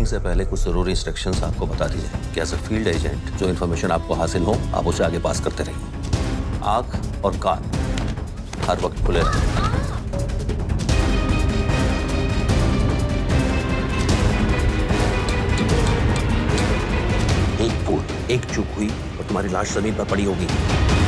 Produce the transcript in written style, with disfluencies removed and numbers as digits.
Timing से पहले कुछ जरूरी इंस्ट्रक्शंस आपको बता दी जाए कि एज अ फील्ड एजेंट जो इन्फॉर्मेशन आपको हासिल हो आप उसे आगे पास करते रहिए। आंख और कान हर वक्त खुले रहें। एक भूल, एक चूक हुई और तुम्हारी लाश जमीन पर पड़ी होगी।